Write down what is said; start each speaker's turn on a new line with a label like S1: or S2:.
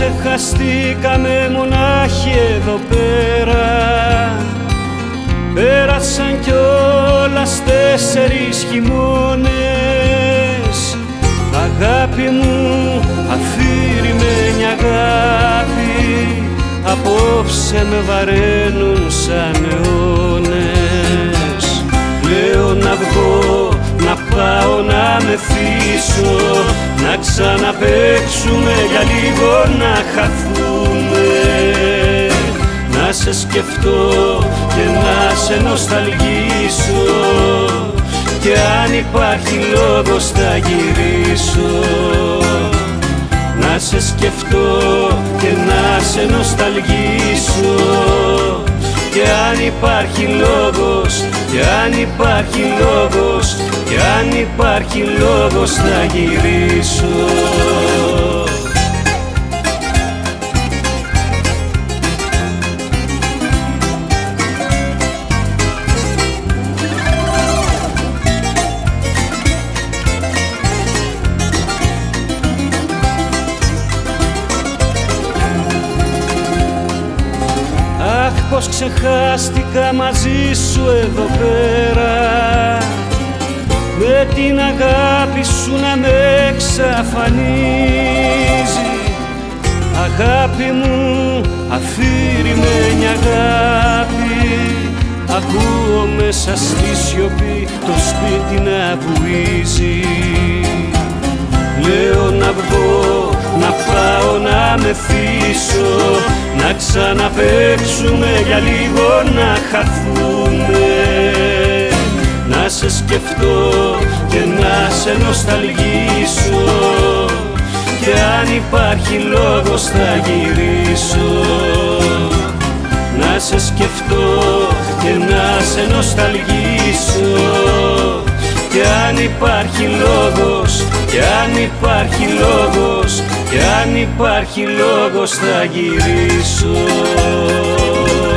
S1: ξεχαστήκαμε μονάχοι εδώ πέρα. Πέρασαν κιόλας 4 χειμώνες. Αγάπη μου, αφηρημένη αγάπη, απόψε με βαραίνουν σαν αιώνες. Λέω να βγω, να πάω να μεθύσω, να ξαναπαίξουμε για λίγο να χαθούμε. Να σε σκεφτώ και να σε νοσταλγήσω, και αν υπάρχει λόγος θα γυρίσω. Να σε σκεφτώ και να σε νοσταλγήσω, και αν υπάρχει λόγος, και αν υπάρχει λόγος, και αν υπάρχει λόγος θα γυρίσω. Πως ξεχάστηκα μαζί σου εδώ πέρα, με την αγάπη σου να με εξαφανίζει. Αγάπη μου, αφηρημένη αγάπη, ακούω μέσα στη σιωπή το σπίτι να βουίζει. Λέω να βγω, να πάω να μεθύσω, να ξαναπαίξουμε για λίγο να χαθούμε. Να σε σκεφτώ και να σε νοσταλγήσω, και αν υπάρχει λόγος θα γυρίσω. Να σε σκεφτώ και να σε νοσταλγήσω, και αν υπάρχει λόγος, και αν υπάρχει λόγος, και αν υπάρχει λόγος θα γυρίσω.